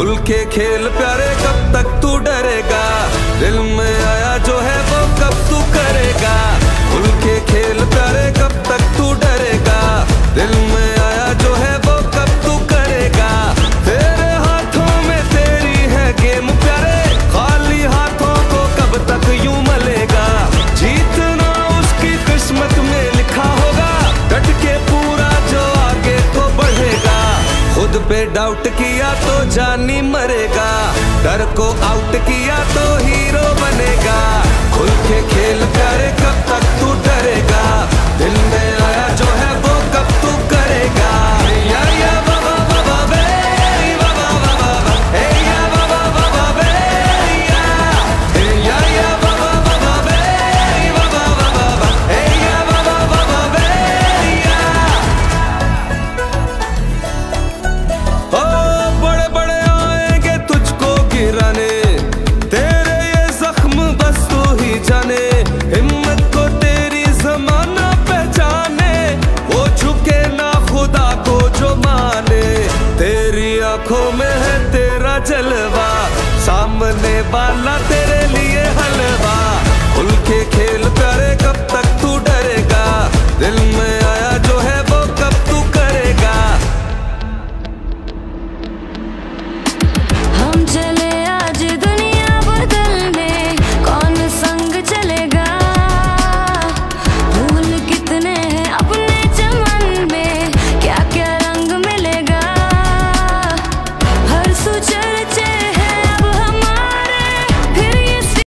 खुल के खेल प्यारे, कब तक तू डरेगा? दिल में आया जो है वो कब तू करेगा? खुल के खेल प्यारे, कब तक तू डरेगा? दिल में आया जो है वो कब तू करेगा? तेरे हाथों में तेरी है गेम प्यारे, खाली हाथों को कब तक यूं मलेगा? जीतना उसकी किस्मत में लिखा होगा, डट के पूरा जो आगे को बढ़ेगा। खुद पे डाउट किया तो जानी मरेगा, डर को आउट किया तो हीरो बनेगा। खुल के खेल प्यारे, कब तक तू डरेगा? दिल में आया जो है वो कब तू करेगा? या बाबा बाबा बे, बाबा बाबा बा, हे या बाबा बाबा बे, या बाबा बाबा बे, बाबा बाबा बा, हे या बाबा बाबा बे, ओ बड़े बड़े आएंगे तुझको गिराने, तेरे ये जख्म बस तू ही जाने। हिम्मत को तेरी ज़माना पहचाने, वो झुके ना खुदा को जो माने। तेरी आंखों में है तेरा जलवा, सामने वाला तेरे लिए हलवा। खुल के खेल प्यारे, कब तक तू डरेगा? दिल में आया जो है वो कब तू करेगा? हम चल